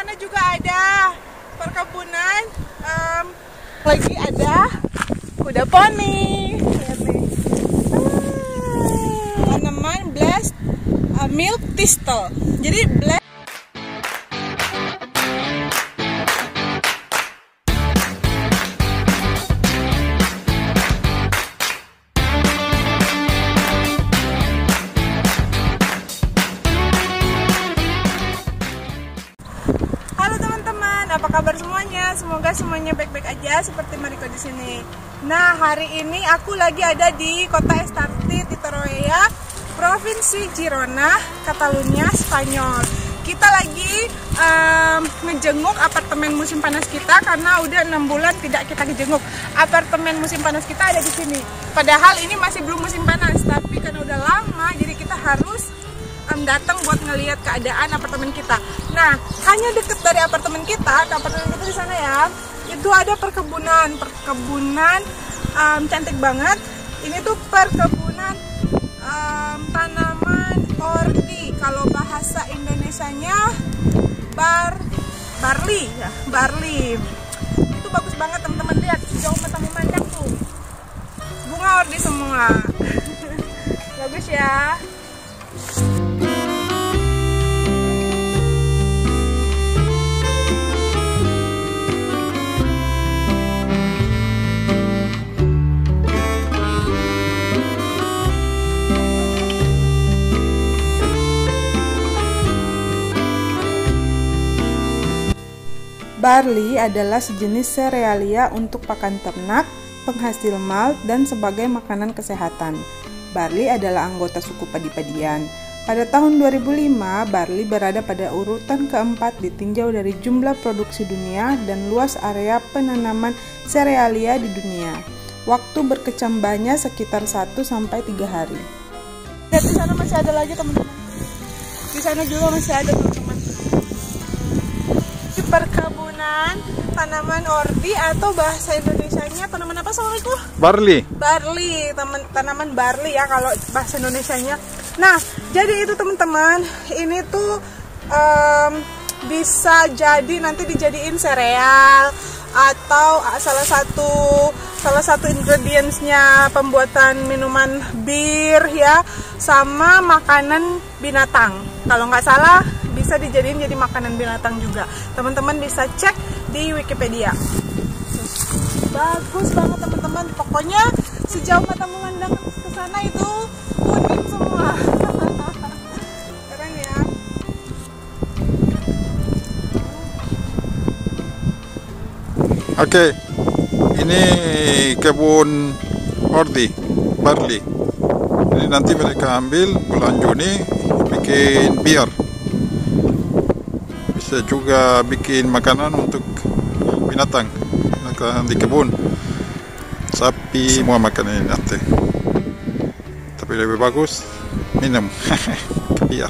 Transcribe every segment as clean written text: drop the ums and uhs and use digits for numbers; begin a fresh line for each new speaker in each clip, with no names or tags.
sana juga ada perkebunan, lagi ada kuda poni. Tanaman blast milk thistle. Jadi blast apa kabar semuanya? Semoga semuanya baik-baik aja seperti Mariko di sini. Nah, hari ini aku lagi ada di kota Estartit di Teruel, Provinsi Girona, Catalunya, Spanyol. Kita lagi ngejenguk apartemen musim panas kita karena udah 6 bulan tidak kita jenguk. Apartemen musim panas kita ada di sini. Padahal ini masih belum musim panas, tapi karena udah lama jadi kita harus datang buat ngelihat keadaan apartemen kita. Nah, hanya deket dari apartemen kita, ke apartemen kita di sana ya, itu ada perkebunan cantik banget. Ini tuh perkebunan tanaman ordi. Kalau bahasa Indonesianya barley ya, barley. Itu bagus banget teman-teman, lihat jauh mata memandang tuh. Bunga ordi semua. Bagus ya.
Barley adalah sejenis serealia untuk pakan ternak, penghasil malt, dan sebagai makanan kesehatan. Barley adalah anggota suku padi-padian. Pada tahun 2005, barley berada pada urutan keempat ditinjau dari jumlah produksi dunia dan luas area penanaman serealia di dunia. Waktu berkecambahnya sekitar 1-3 hari.
Dan di sana masih ada lagi teman-teman. Di sana juga masih ada teman-teman. Perkebunan tanaman ordi atau bahasa Indonesianya tanaman apa soalnya?
Barley.
Barley, tanaman barley ya kalau bahasa Indonesianya. Nah, jadi itu teman-teman, ini tuh bisa jadi nanti dijadiin sereal atau salah satu ingredientsnya pembuatan minuman bir ya, sama makanan binatang. Kalau nggak salah bisa dijadiin jadi makanan binatang juga. Teman-teman bisa cek di Wikipedia. Bagus banget teman-teman. Pokoknya sejauh mata memandang ke sana itu kuning semua. Keren ya.
Oke, ini kebun ordi, barley. Jadi nanti mereka ambil bulan Juni bikin bir. Bisa juga bikin makanan untuk binatang di kebun, sapi, semua makan ini nanti. Tapi lebih bagus minum bir.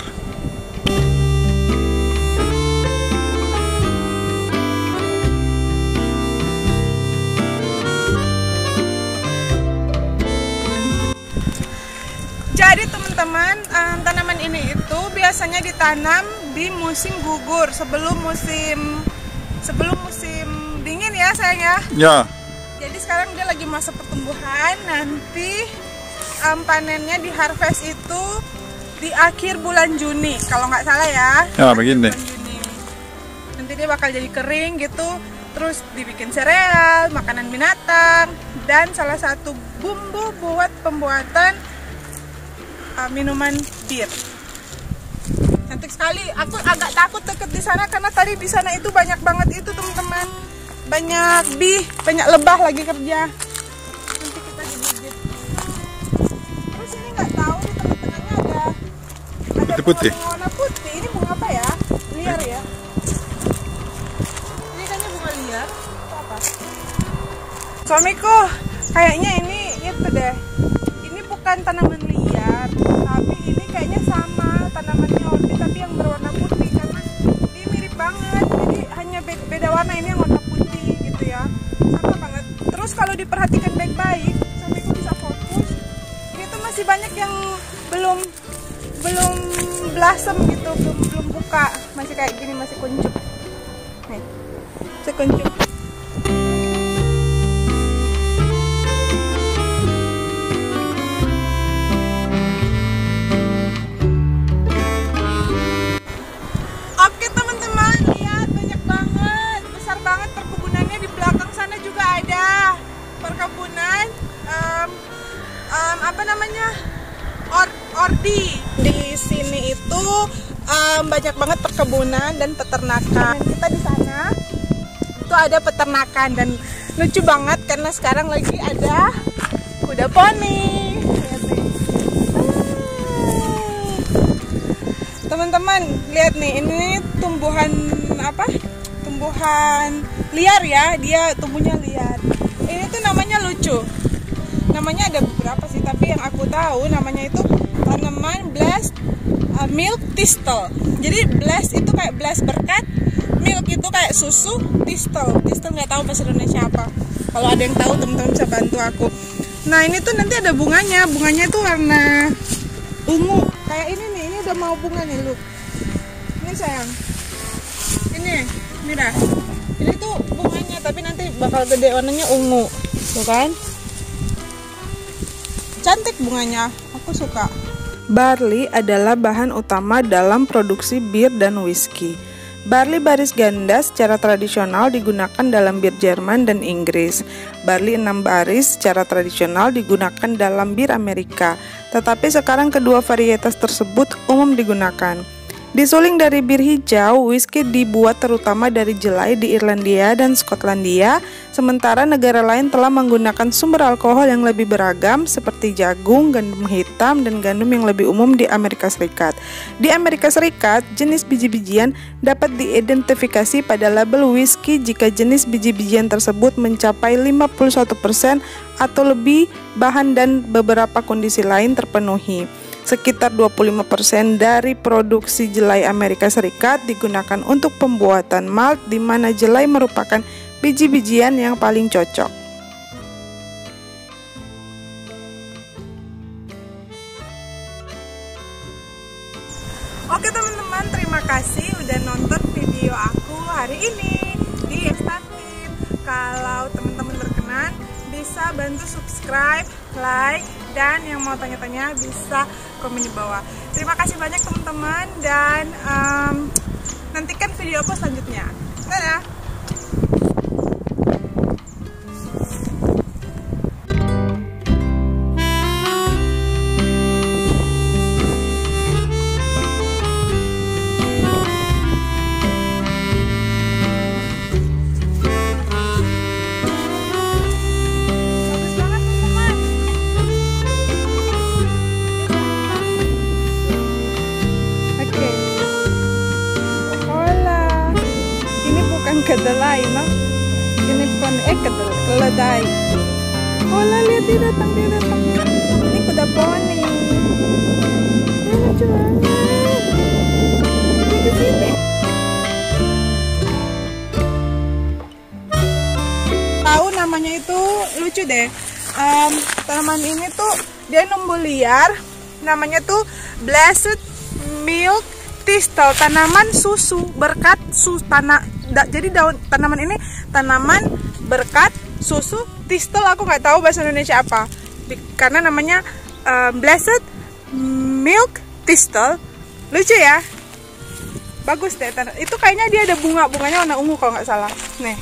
Jadi teman-teman, tanaman ini itu biasanya ditanam di musim gugur, sebelum musim dingin ya sayang ya.
Ya.
Jadi sekarang dia lagi masa pertumbuhan, nanti panennya di harvest itu di akhir bulan Juni kalau nggak salah ya.
Ya begini.
Juni. Nanti dia bakal jadi kering gitu, terus dibikin sereal, makanan binatang, dan salah satu bumbu buat pembuatan minuman bir. Cantik sekali. Aku agak takut deket di sana karena tadi di sana itu banyak banget itu teman-teman. Banyak bih, banyak lebah lagi kerja. Nanti kita digigit. Terus ini nggak tahu di tengah-tengahnya ada
putih.
Bunga warna putih. Ini bunga apa ya? Liar ya. Ini kayaknya bunga liar. Atau apa? Suamiku, kayaknya ini itu deh. Ini bukan tanaman liar, tapi ini kayaknya sama tanamannya ordi tapi yang berwarna putih karena ini mirip banget. Jadi hanya beda warna, ini yang warna putih gitu ya. Sama banget. Terus kalau diperhatikan baik-baik, suamiku bisa fokus. Ini tuh masih banyak yang belum blossom gitu, belum buka, masih kayak gini, masih kuncup. Nih, sekuncup. Oke teman-teman, lihat banyak banget, besar banget perkebunannya. Di belakang sana juga ada perkebunan apa namanya, ordi. Di sini itu banyak banget perkebunan dan peternakan. Kita di sana itu ada peternakan dan lucu banget karena sekarang lagi ada kuda poni. Teman-teman lihat nih, ini tumbuhan apa? Tumbuhan liar ya, dia tumbuhnya liar. Ini tuh namanya lucu. Namanya ada beberapa sih, tapi yang aku tahu namanya itu tanaman blast milk thistle. Jadi blast itu kayak blast berkat, milk itu kayak susu, thistle nggak tahu bahasa Indonesia apa. Kalau ada yang tahu teman-teman bisa bantu aku. Nah ini tuh nanti ada bunganya itu warna ungu kayak ini nih. Ini udah mau bunga nih, Lu. Ini sayang, ini dah. Ini tuh bunganya, tapi nanti bakal gede, warnanya ungu, tuh kan? Cantik bunganya, aku suka.
Barley adalah bahan utama dalam produksi bir dan whisky. Barley baris ganda secara tradisional digunakan dalam bir Jerman dan Inggris. Barley 6 baris secara tradisional digunakan dalam bir Amerika, tetapi sekarang kedua varietas tersebut umum digunakan. Disuling dari bir hijau, whisky dibuat terutama dari jelai di Irlandia dan Skotlandia, sementara negara lain telah menggunakan sumber alkohol yang lebih beragam seperti jagung, gandum hitam, dan gandum yang lebih umum di Amerika Serikat. Di Amerika Serikat, jenis biji-bijian dapat diidentifikasi pada label whisky jika jenis biji-bijian tersebut mencapai 51% atau lebih bahan dan beberapa kondisi lain terpenuhi. Sekitar 25% dari produksi jelai Amerika Serikat digunakan untuk pembuatan malt, di mana jelai merupakan biji-bijian yang paling cocok.
Oke teman-teman, terima kasih udah nonton video aku hari ini di Estatif. Kalau teman-teman berkenan, bisa bantu subscribe, like, dan yang mau tanya-tanya bisa komen di bawah. Terima kasih banyak teman-teman, dan nantikan video aku selanjutnya. Dadah! Kedelai, no? Ini bukan keledai. Oh lah, lihat dia datang. Ini kuda poni. Lucu banget. Ini kesini. Tahu namanya itu lucu deh. Tanaman ini tuh dia numbuh liar. Namanya tuh Blessed Milk Thistle, tanaman susu berkat jadi daun tanaman ini tanaman berkat susu thistle. Aku nggak tahu bahasa Indonesia apa, karena namanya Blessed Milk Thistle. Lucu ya, bagus deh. Itu kayaknya dia ada bunganya warna ungu kalau nggak salah. Nih.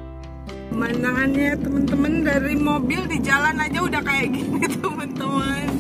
Pemandangannya teman-teman dari mobil di jalan aja udah kayak gini teman-teman.